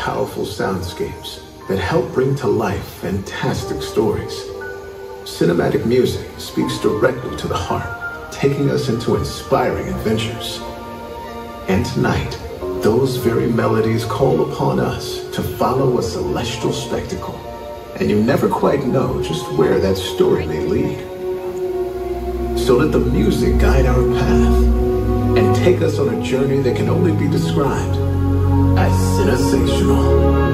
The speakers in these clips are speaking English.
powerful soundscapes that help bring to life fantastic stories. Cinematic music speaks directly to the heart, taking us into inspiring adventures. And tonight, those very melodies call upon us to follow a celestial spectacle. And you never quite know just where that story may lead. So let the music guide our path and take us on a journey that can only be described as sensational.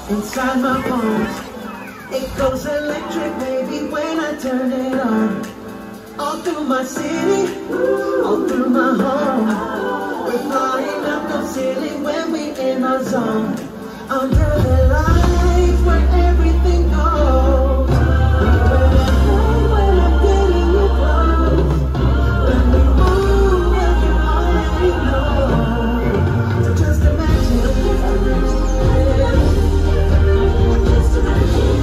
inside my bones. It goes electric, baby, when I turn it on. All through my city, all through my home. We're flying up no ceiling when we in our zone. Under the lights where everything goes. When I'm getting you close. When we move, when you already know. So just imagine, just imagine.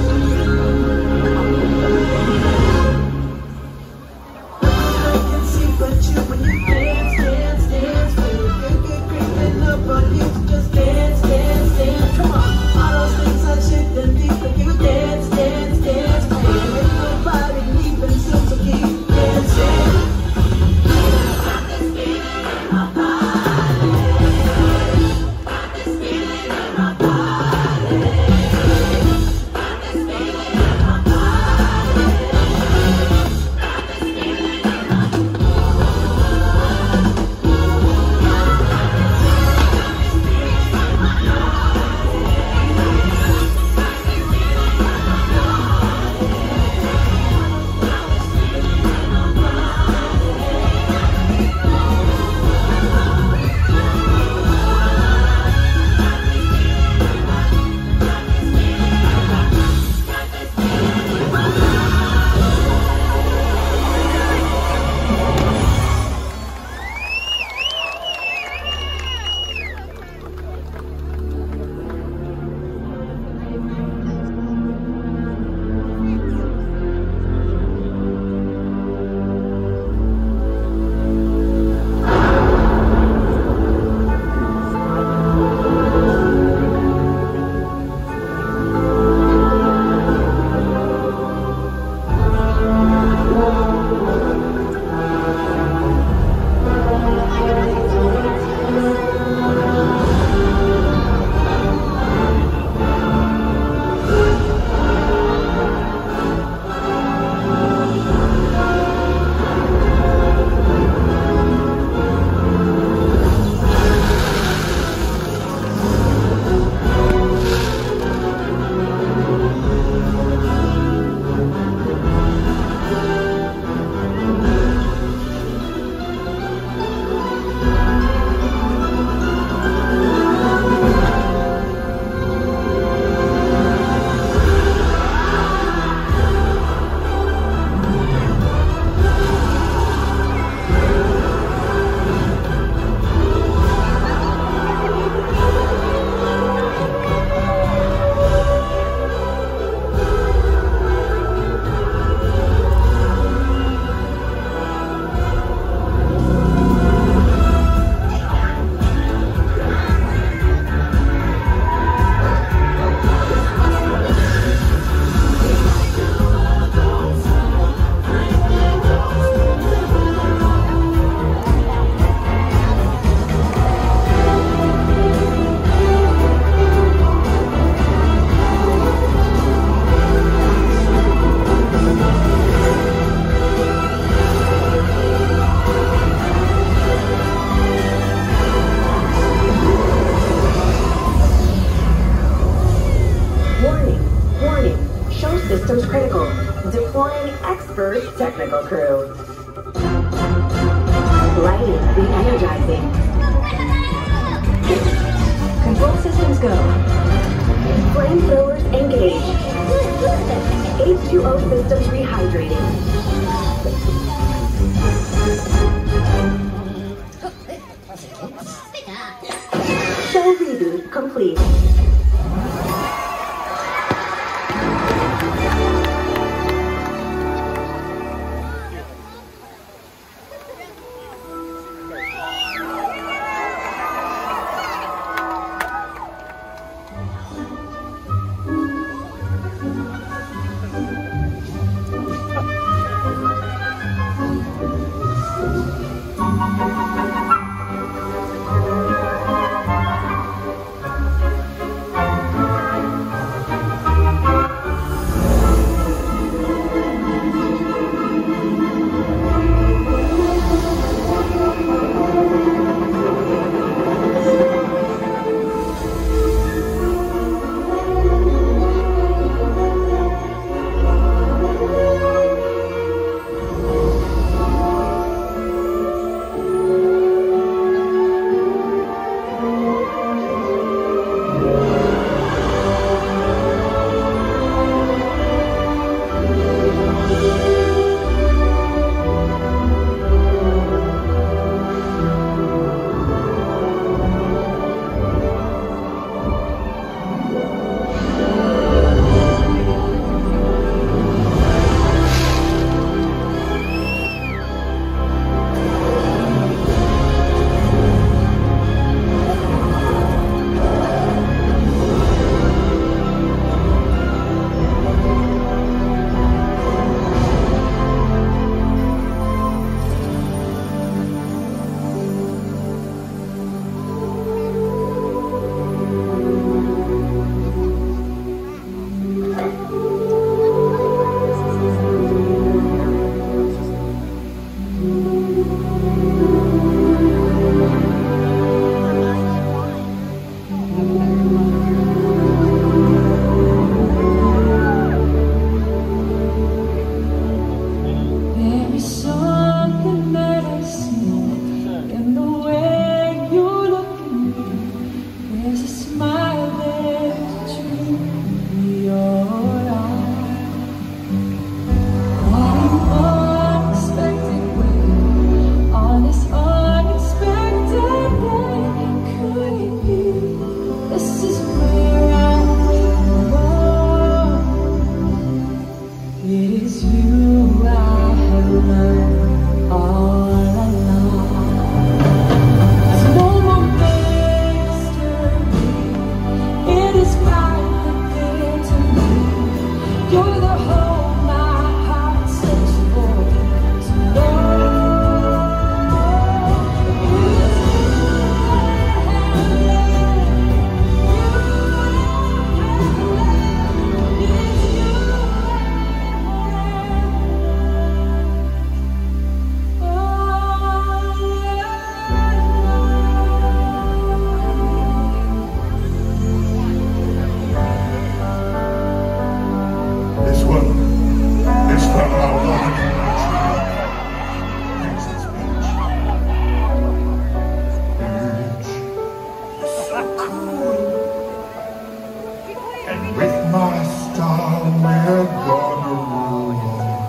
I can see but you when you dance, dance, dance. When you get creeping up on you, just dance, dance, dance. Come on, all those things I shit them deep. When you dance, dance, dance. Ain't nobody leaving soon, so keep dancing. Systems critical. Deploying expert technical crew. Lighting re-energizing. Control systems go. Flamethrowers engaged. H2O systems rehydrating. Show reboot complete. And with my star, we're gonna rule.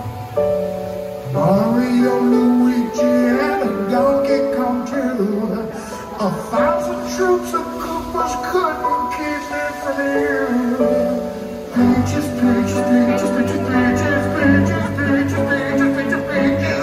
Mario, Luigi, and a Donkey Kong too. 1,000 troops of Koopas couldn't keep me from you. Peaches, peaches, peaches, peaches, peaches, peaches, peaches, peaches, peaches, peaches.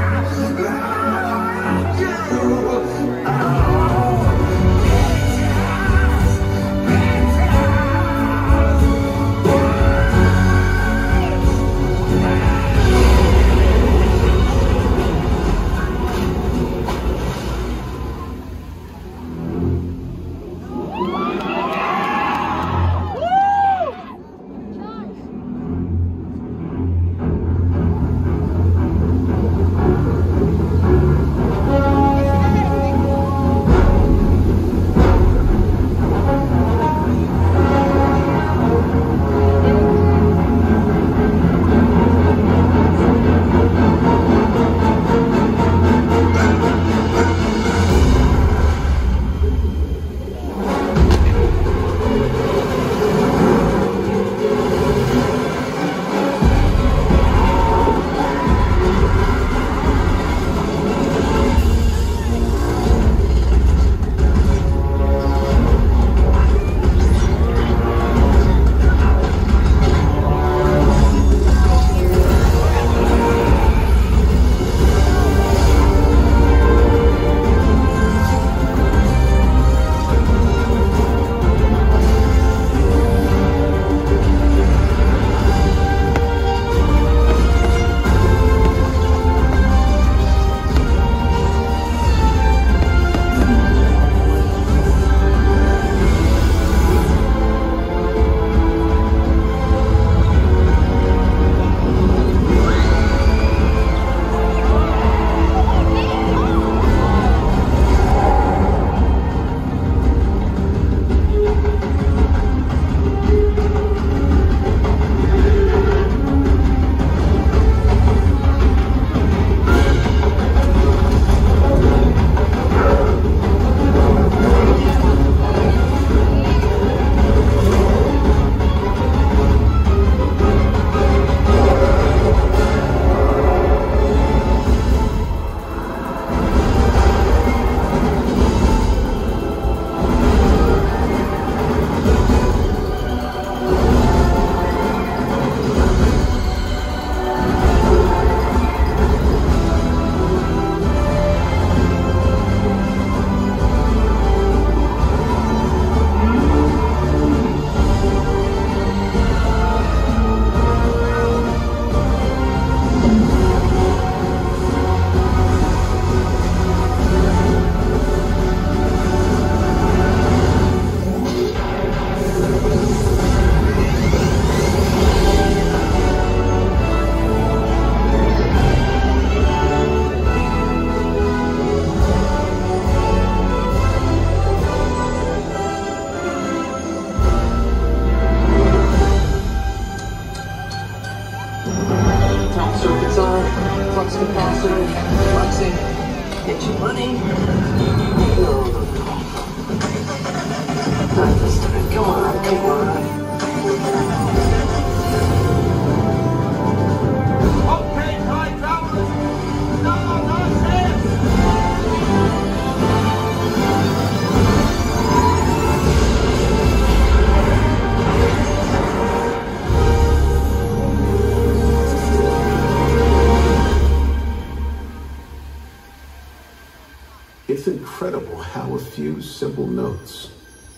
It's incredible how a few simple notes,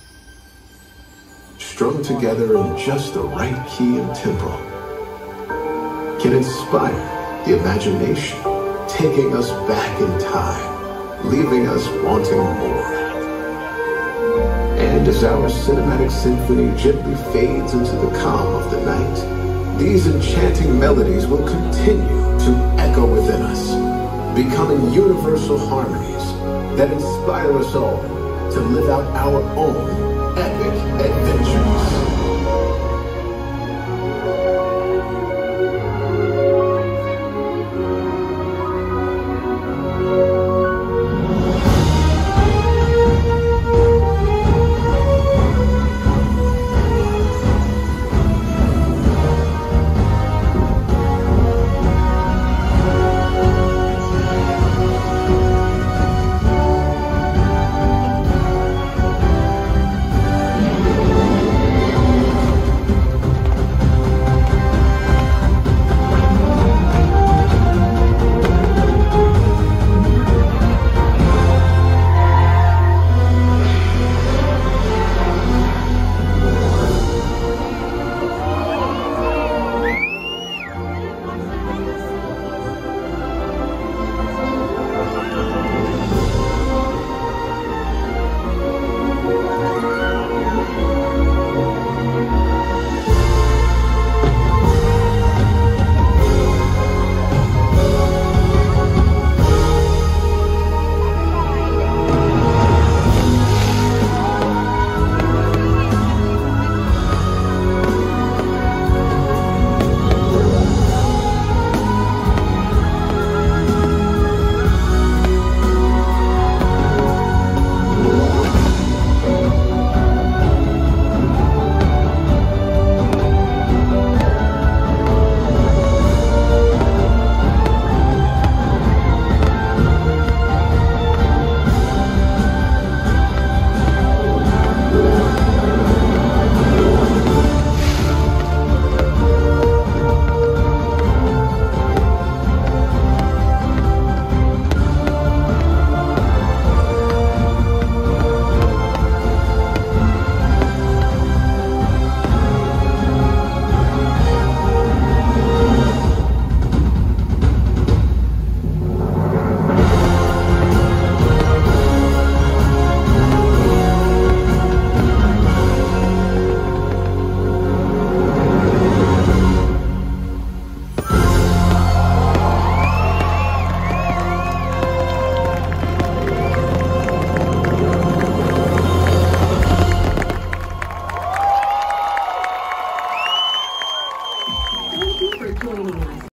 strung together in just the right key and tempo, can inspire the imagination, taking us back in time, leaving us wanting more. And as our cinematic symphony gently fades into the calm of the night, these enchanting melodies will continue to echo within us, becoming universal harmonies that inspire us all to live out our own epic adventures. Thank you for joining us.